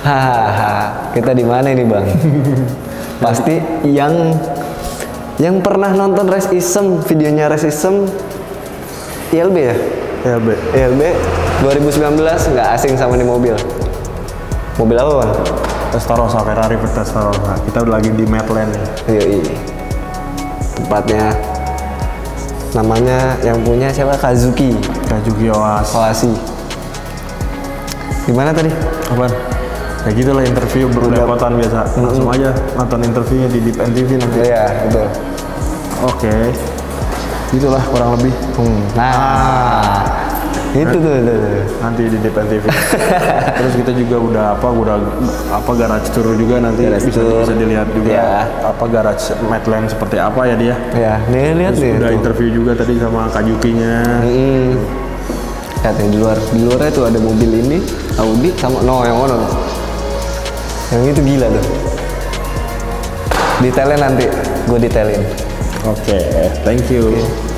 Hahaha, kita di mana ini bang? Pasti yang pernah nonton Race Ism, videonya Race Ism ILB ya? ILB 2019 nggak asing sama ini mobil. Mobil apa bang? Testarossa, Ferrari Testarossa. Kita udah lagi di Madland ya. Yoi. Tempatnya namanya yang punya siapa? Kazuki Oasi. Gimana tadi? Apaan? Ya gitulah interview berlepotan biasa. Langsung aja nonton interviewnya di Deep NTV nanti. Iya betul. Oke. Gitulah kurang lebih. Nah, itu tuh. Nanti di Deep NTV. Terus kita juga udah garage tour juga nanti bisa dilihat juga ya. Garage Madland seperti apa ya dia. Ya, nih lihat nih. Udah interview juga tadi sama Kajukinya. Lihat nih di luarnya tuh ada mobil ini Audi sama yang mana tuh? Yang itu gila tuh. Detailnya nanti gue detailin. Oke, thank you.